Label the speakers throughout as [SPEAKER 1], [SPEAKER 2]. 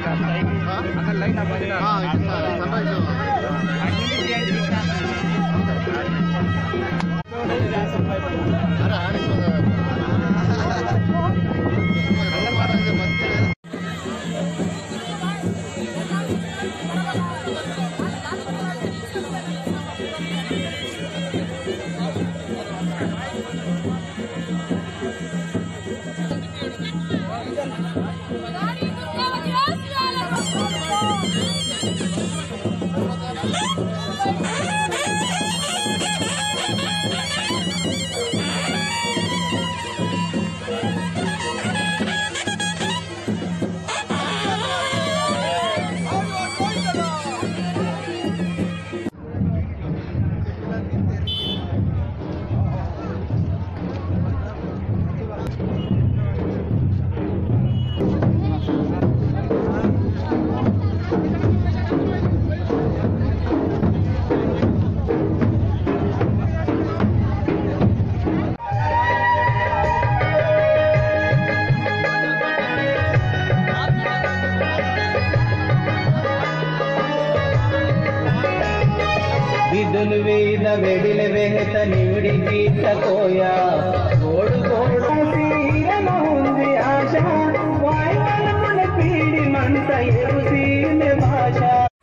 [SPEAKER 1] విధులు వేద వెడిల వెహత నివిడి గీతకోయా గోడు గోడు ఉంది ఆశ వాయుల పీడి మంట ఎరుసీమె భాష.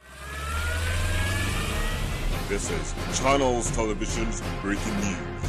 [SPEAKER 2] This is Channels Television's breaking news.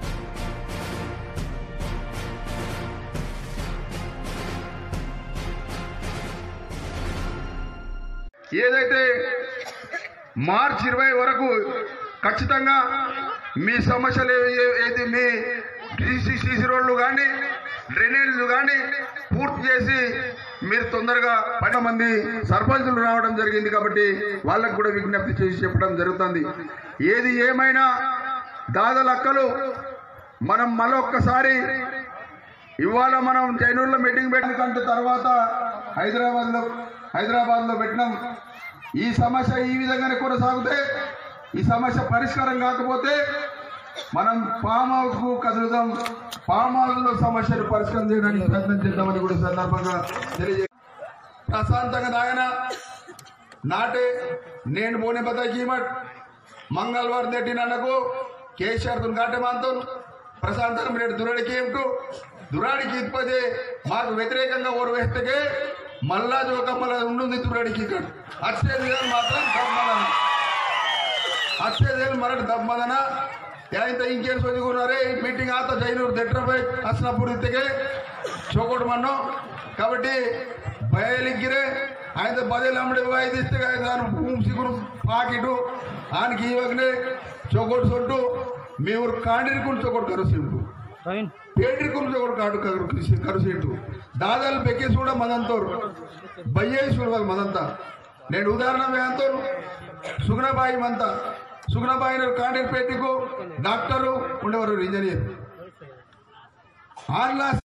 [SPEAKER 3] ఏదైతే మార్చి 20 వరకు ఖచ్చితంగా మీ సమస్యలు ఏది మీ సీసీ రోడ్లు కానీ డ్రైనేజీలు కానీ పూర్తి చేసి మీరు తొందరగా 10 మంది సర్పంచులు రావడం జరిగింది కాబట్టి వాళ్ళకు కూడా విజ్ఞప్తి చేసి చెప్పడం జరుగుతుంది. ఏది ఏమైనా దాదలక్కలు మనం మరొక్కసారి ఇవాళ మనం జైనూరులో మీటింగ్ పెట్టిన కంటే తర్వాత హైదరాబాద్లో పెట్టినాం. ఈ సమస్య ఈ విధంగానే కొనసాగితే ఈ సమస్య పరిష్కారం కాకపోతే మనం ఫామ్ హౌస్ కు కదులుదాం. ఫామ్ హౌస్ లో సమస్యను పరిష్కారం చేయడానికి ప్రయత్నం చేద్దామని కూడా సందర్భంగా తెలియజే. ప్రశాంతంగా నాయన నాటే నేను పోనే బతా कीमत मंगलवार देटी नानको केसीआर तुन घाटे मानतो ప్రశాంతంగా మీరు దురాడికి ఏమిటో దురాడికి ఇప్పదే మాకు వ్యతిరేకంగా ఓరు వేస్తేకే మళ్ళా జోకమ్మల ఉంటుంది దురాడికి ఇక్కడ వచ్చేది మాత్రం దమ్మదన వచ్చేది మరటి దమ్మదన ఎంత ఇంకేం చదువుకున్నారే మీటింగ్ ఆత జైనూరు దెట్రపై వచ్చినప్పుడు ఇద్దకే చోకోటి మన్నో కాబట్టి బయలిగ్గిరే ఆయన బదేలు అమ్మడి ఐదు ఇస్తే దాని భూమి సిగురు పాకిటు ఆయనకి ఇవ్వకనే చోకోటి సొట్టు మీ ఊరు కాండిరికుని చోకోటి కరుసేటు పేటిరికుని చోకోటి కాడు కరుసేటు దాదాలు బెక్కేసి కూడా మదంతో బయ్యేసి చూడాలి మదంతా. నేను ఉదాహరణ వేయంతో సుగుణబాయి మంతా సుగుణబాయి కాండిరి పేటికు డాక్టరు ఉండేవారు ఇంజనీర్ ఆన్లా